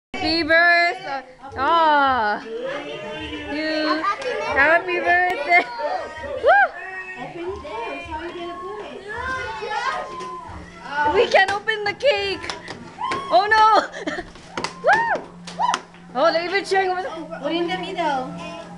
Happy birthday! Ah, you happy birthday! Woo! We can't open the cake. Oh no! Woo! Oh, they're even sharing. Put in the middle.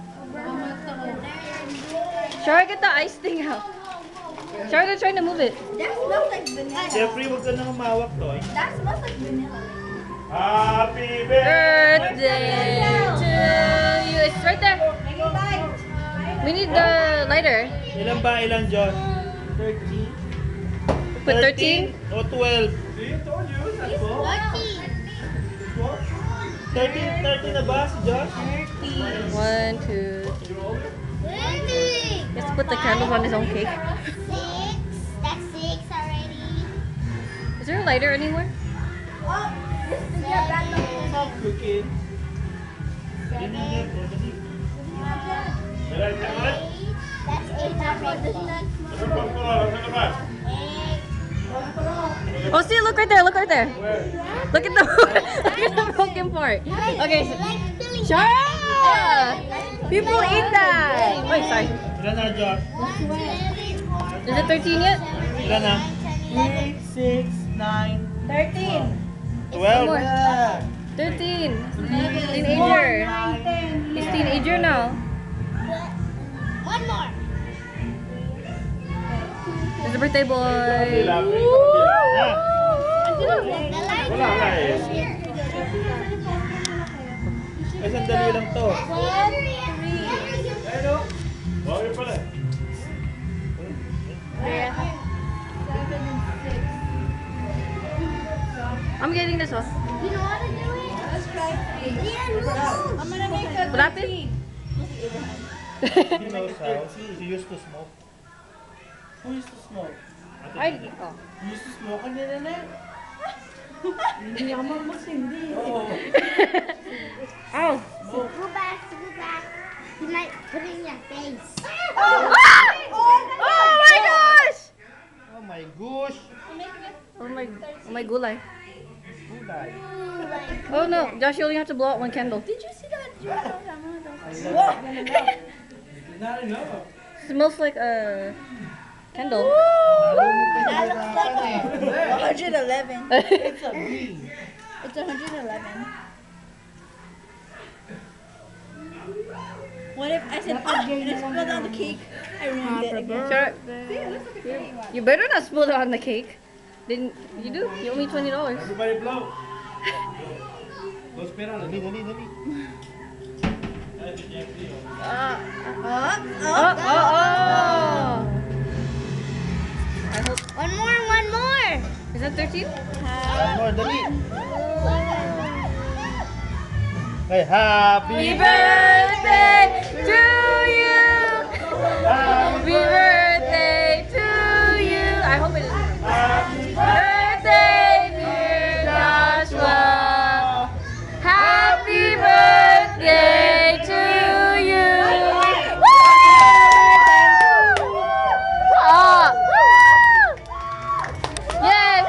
Shara, get the ice thing out. Shara, they're trying to move it. That smells like vanilla. Jeffrey, huwag ka na humawak to. That smells like vanilla. Happy Birthday to you. It's right there. We need the lighter. Ilan ba? Ilan, Josh? 13? Put 13? O 12? 13 na ba si Josh? 1, 2, 3. Let's put the candles on his own cake. That's 6 already. Is there a lighter anywhere? Oh, this is your bag. Stop cooking. That's 8 already. Oh, see, look right there, look right there. Look at the look at the broken part. Okay, so, Shara! People eat that. Wait, sorry. Ilan na, Josh? Is it 13 yet? Ilan na? 6, 9, 13. 12. More. 13. Teenager. He's teenager now. One more. There's a birthday boy. Yeah. Wala ka eh. Ay, sandali lang to. Bakit pala? I'm getting this one. You know how to do it? Let's try. I'm gonna make a Wrap it. He knows how. He used to smoke. Who used to smoke? I, oh. You used to smoke on the internet? Hindi ako magmasindi. Oo. Ow. Go back, go back. You might put it in your face. Oh my gosh! Oh my gosh! Oh my gulay. Gulay. Oh no, Josh, you only have to blow out one candle. Did you see that? Not enough. Smells like a candle. That looks like 111. It's a bee. It's 111. What if I said, oh, and I spilled on the cake? I ruined it again. Sure. You better not spill it on the cake. Didn't you do? You owe me $20. Everybody blow. Go spin on it. Dali, dali, dali. Ay, si Jeffrey, oh. Oh. I hope. One more. Is that 13? More, dali. Hey, happy birthday to you. Happy birthday to you. I hope it is. Happy Birthday, dear Joshua. Happy birthday to you. Ah. Yay!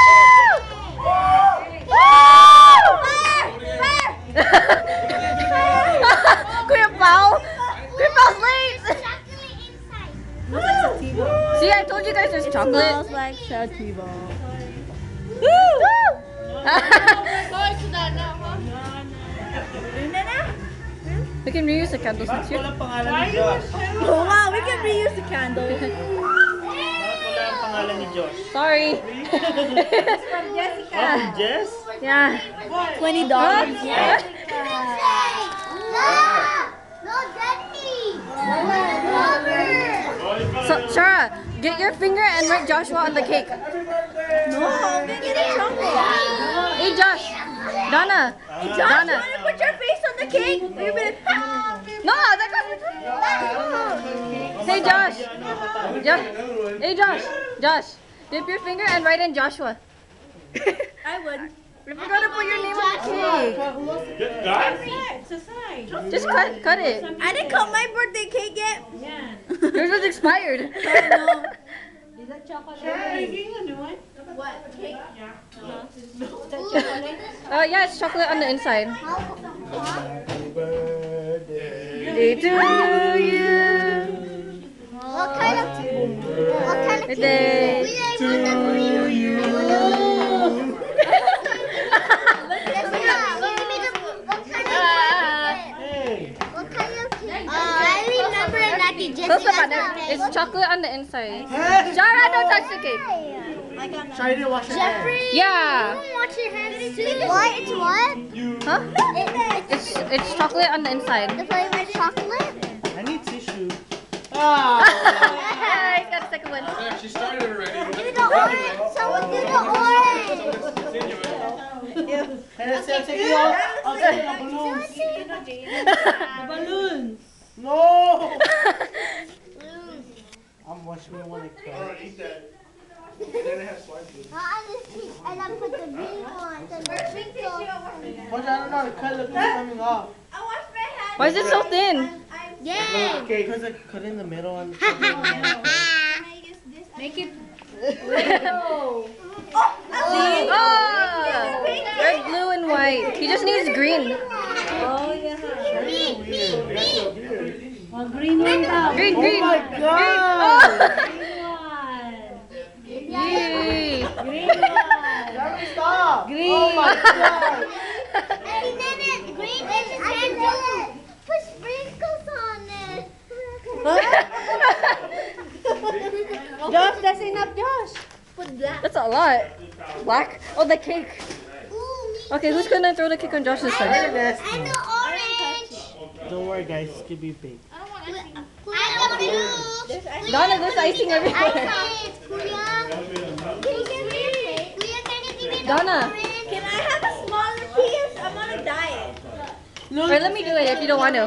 Kuya Pau! Kuya Pau's late! Chocolate inside. See, I told you guys there's chocolate. Smells like Shatiba. We can reuse the candles Bakit next year. walang pangalan ni Josh? Oh wow, we can reuse the candle. Bakit wala ang pangalan ni Josh? Sorry. From Jessica. Oh, from Jess? Yeah. $20. Yeah. No, Daddy. So, Shara, get your finger and write Joshua on the cake. No, we get in trouble. Hey, Josh. Donna. Josh, Donna. you wanna put your face on the cake? You're gonna. No, that goes. Hey, Josh. Hey, Josh. Josh. Dip your finger and write in Joshua. I would. We forgot to put your name on the cake. Guys? It's a sign. Just cut it. I didn't cut my birthday cake yet. Yours was expired. I know. Is that chocolate? What? Cake? Yeah, it's chocolate on the inside. Happy birthday. Day to you. What kind of Good day. to you? What kind of cake? I remember that you just Close the button. It's chocolate on the inside. Shara, don't touch the cake. Try to wash your hands. Yeah. Wash your hands too. What? It's what? Huh? It's chocolate on the inside. The flavor is chocolate? I need tissue. I got a second one. She started already. Do the orange. Someone do the orange. And it's take it off. I'll take the balloons. The balloons. No! I'm watching me when I cry. Alright, eat that. Then it has slices. And I put the green one. The sprinkle. Watch, I don't know, the color keeps coming off. Why is it so thin? Yay! Because I cut in the middle and Make it. Oh! Red, blue, and white. He just needs green. Oh, yeah. Me. Oh, green one daw. Green, green. Oh my Green. God! Yay. Green one. Jeremy, stop! Green. Oh my God! And then it's green and put sprinkles on it. Josh, that's enough, Josh. Put black. That's a lot. Black? Oh, the cake. Okay, who's gonna throw the cake on Josh's side? And the orange. Don't worry, guys, it's gonna be big. And the blue. Donna, there's icing everywhere. Kuya, can you give me Donna. Can I have a smaller piece? I'm on a diet. No, Or let me do it if you don't want to.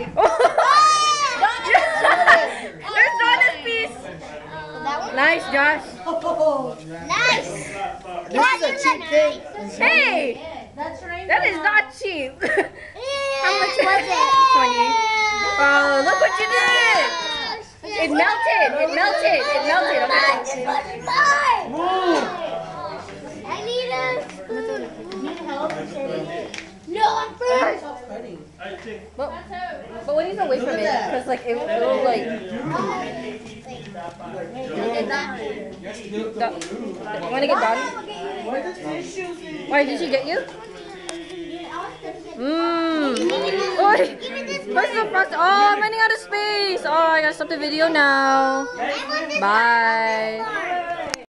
There's Donna's piece. Nice, Josh. Nice. This is a cheap cake. Hey, that is not cheap. How much was it? 20. Oh, look what you did. It melted. It melted. It melted. Okay. Move! I need a spoon. No, I'm first. But when he's away from it, because like it will like. You want to get done? Why did she get you? Mmm. Where's the front? Oh, I'm running out of space. Oh, I gotta stop the video now. Bye.